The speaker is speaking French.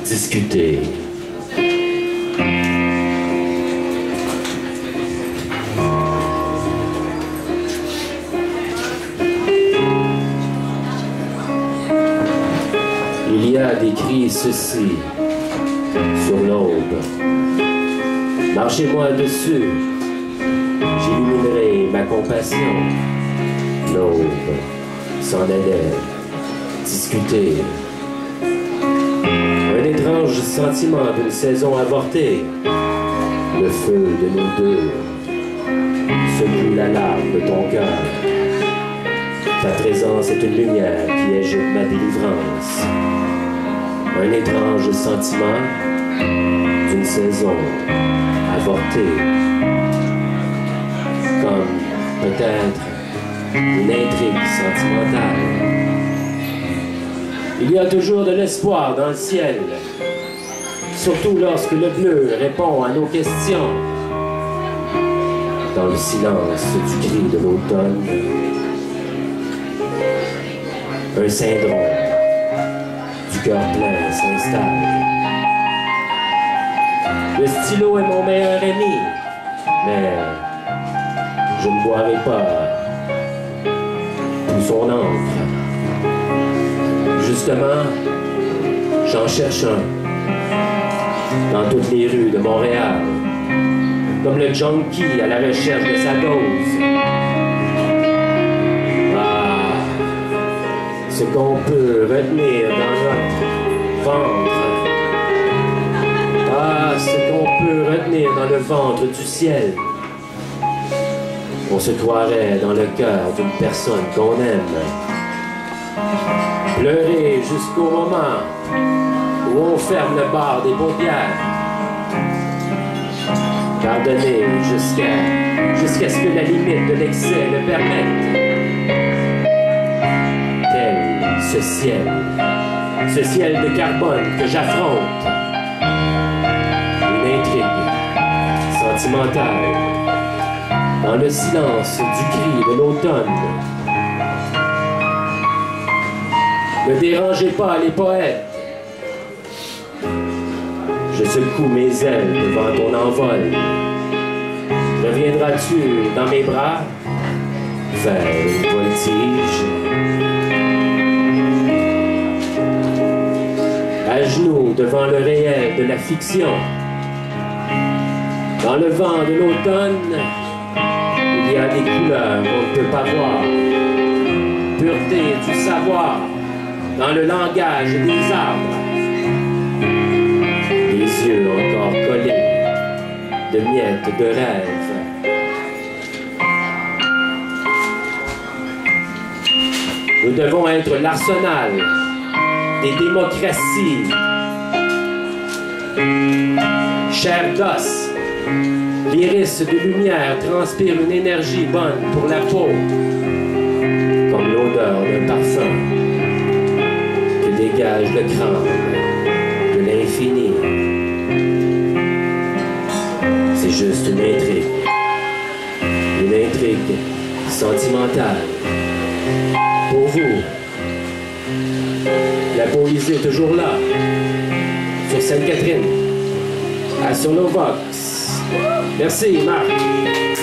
discuter. Il y a d'écrit ceci sur l'aube. Marchez-moi dessus, j'illuminerai ma compassion. L'aube s'en allait discuter. Un étrange sentiment d'une saison avortée. Le feu de nous deux secoue la larme de ton cœur. Ta présence est une lumière qui agite ma délivrance. Un étrange sentiment d'une saison avortée. Comme peut-être une intrigue sentimentale. Il y a toujours de l'espoir dans le ciel, surtout lorsque le bleu répond à nos questions. Dans le silence du cri de l'automne, un syndrome du cœur plein s'installe. Le stylo est mon meilleur ami, mais je ne boirai pas tout son encre. Justement, j'en cherche un dans toutes les rues de Montréal, comme le junkie à la recherche de sa dose. Ah, ce qu'on peut retenir dans notre ventre. Ah, ce qu'on peut retenir dans le ventre du ciel. On se croirait dans le cœur d'une personne qu'on aime. Pleurer jusqu'au moment où on ferme le bar des paupières. Pardonner jusqu'à ce que la limite de l'excès le permette. Tel ce ciel de carbone que j'affronte. Une intrigue sentimentale dans le silence du cri de l'automne. Ne dérangez pas les poètes. Je secoue mes ailes devant ton envol. Reviendras-tu dans mes bras vers une voltige? À genoux devant le réel de la fiction. Dans le vent de l'automne, il y a des couleurs qu'on ne peut pas voir. Pureté du savoir dans le langage des arbres. Les yeux encore collés de miettes de rêve. Nous devons être l'arsenal des démocraties. Chair d'os, l'iris de lumière transpire une énergie bonne pour la peau, comme l'odeur d'un parfum que dégage le crâne de l'infini. C'est juste une intrigue sentimentale. Pour vous, la poésie est toujours là, sur Sainte-Catherine, à Sonovox. Merci, Marc.